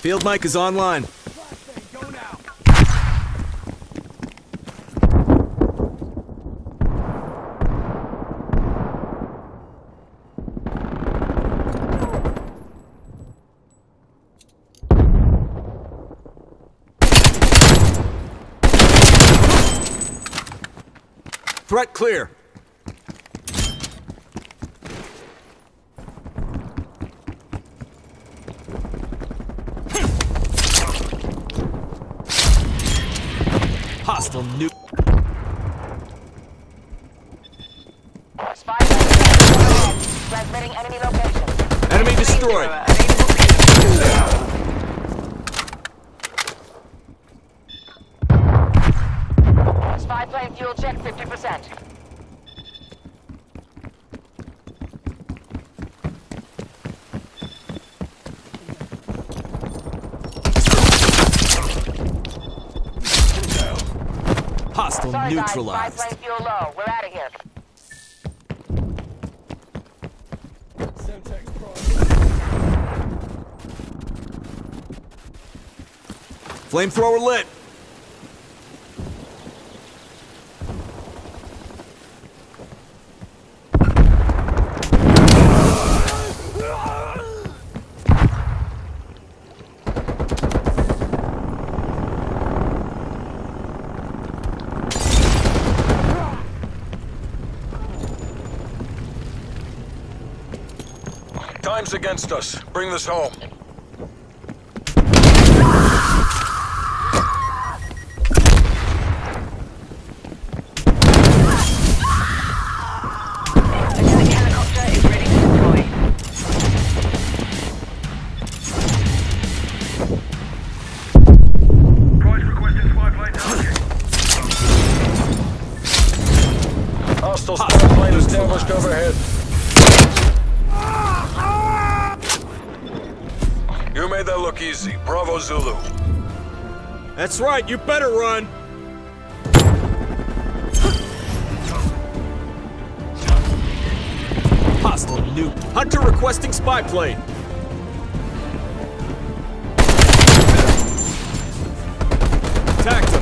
Field mic is online. Threat clear. Hostile nuke. Spy transmitting enemy location. Enemy destroyed. Spy plane fuel check 50%. Hostile Sorry, neutralized. guys. Spy plane fuel low. We're out of here. Flamethrower lit. Time's against us. Bring this home. Attack helicopter is ready to deploy. Price requesting spy plane target. Hostile spy plane established overhead. You made that look easy. Bravo Zulu. That's right, you better run. Hostile nuke. Hunter requesting spy plane. Tactics.